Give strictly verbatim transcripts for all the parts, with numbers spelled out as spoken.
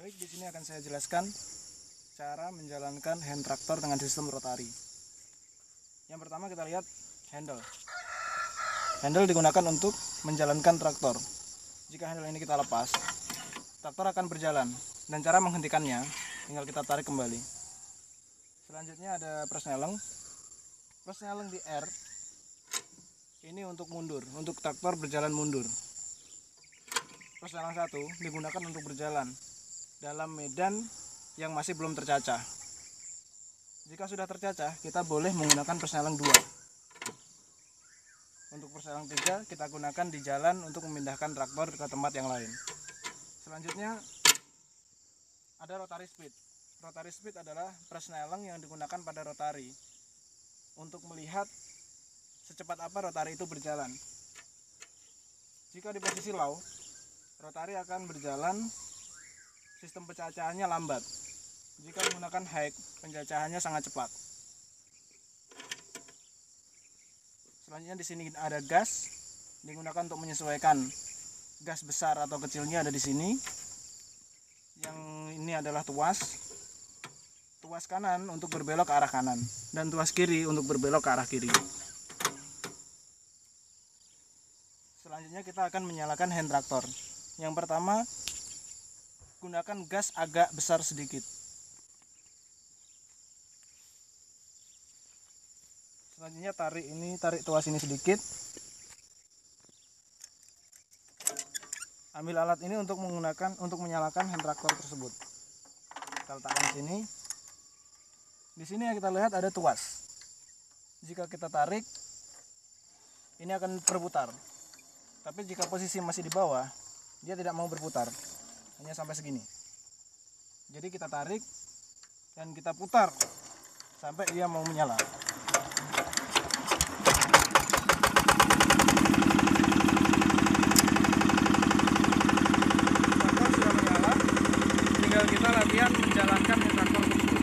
Baik, di sini akan saya jelaskan cara menjalankan hand traktor dengan sistem rotari. Yang pertama kita lihat handle. Handle digunakan untuk menjalankan traktor. Jika handle ini kita lepas, traktor akan berjalan. Dan cara menghentikannya, tinggal kita tarik kembali. Selanjutnya ada persneleng. Persneleng di R, ini untuk mundur, untuk traktor berjalan mundur. Persneleng satu digunakan untuk berjalan dalam medan yang masih belum tercacah. Jika sudah tercacah, kita boleh menggunakan persneleng dua. Untuk persneleng tiga kita gunakan di jalan untuk memindahkan traktor ke tempat yang lain. Selanjutnya ada rotary speed. Rotary speed adalah persneleng yang digunakan pada rotary untuk melihat secepat apa rotary itu berjalan. Jika di posisi low, rotary akan berjalan, sistem pencacahannya lambat. Jika menggunakan high, pencacahannya sangat cepat. Selanjutnya di sini ada gas, digunakan untuk menyesuaikan gas besar atau kecilnya ada di sini. Yang ini adalah tuas. Tuas kanan untuk berbelok ke arah kanan dan tuas kiri untuk berbelok ke arah kiri. Selanjutnya kita akan menyalakan hand traktor. Yang pertama, gunakan gas agak besar sedikit. Selanjutnya tarik ini, tarik tuas ini sedikit. Ambil alat ini untuk menggunakan untuk menyalakan hand traktor tersebut. Kita letakkan di sini. Di sini yang kita lihat ada tuas. Jika kita tarik, ini akan berputar. Tapi jika posisi masih di bawah, dia tidak mau berputar, hanya sampai segini. Jadi kita tarik dan kita putar sampai dia mau menyala. Traktor sudah menyala, tinggal kita latihan menjalankan traktor tersebut.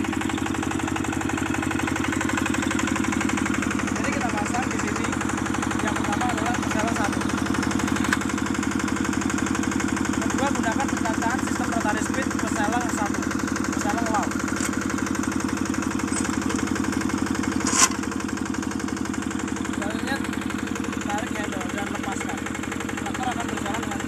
Jadi kita pasang di sini. Yang pertama adalah persneleng satu. Kedua, gunakan pencacahan sistem rotary speed persneleng satu, persneleng low. Selanjutnya tarik handle dan lepaskan. Traktor akan berjalan dengan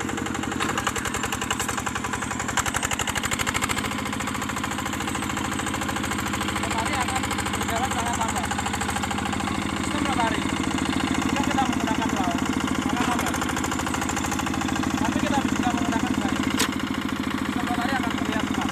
rotary akan berjalan sangat lambat. Sistem rotary, jika kita menggunakan low, maka lambat. Tapi kita jika menggunakan high, sistem rotary akan terlihat cepat.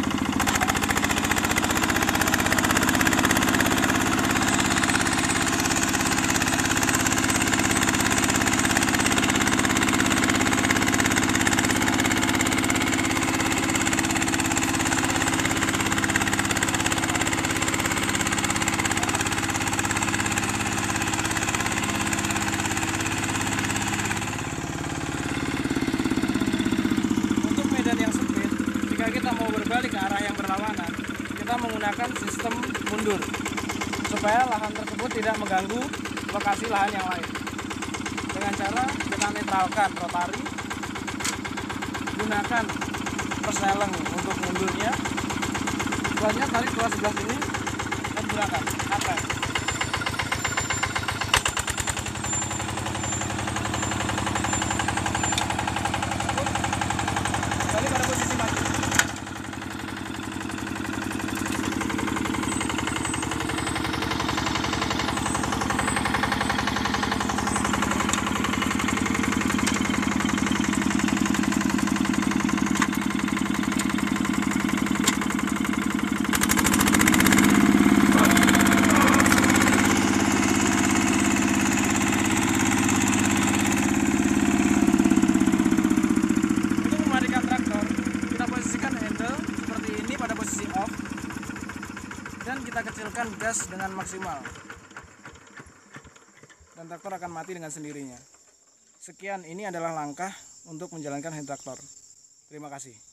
Untuk medan yang sempit, jika kita mau berbalik ke arah yang berlawanan, kita menggunakan sistem mundur supaya lahan tersebut tidak mengganggu lokasi lahan yang lain. Dengan cara kita netralkan rotary, gunakan persneleng untuk mundurnya. Selanjutnya tarik tuas sebelah sini dan gunakan atas. Kembali pada posisi maju. Dan kita kecilkan gas dengan maksimal, dan traktor akan mati dengan sendirinya. Sekian, ini adalah langkah untuk menjalankan hand traktor. Terima kasih.